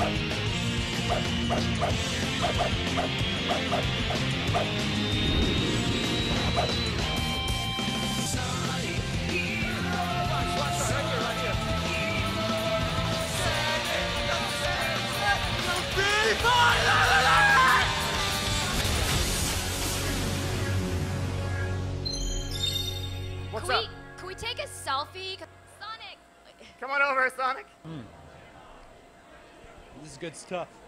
What's up? Can we take a selfie? Sonic! Come on over, Sonic. This is good stuff.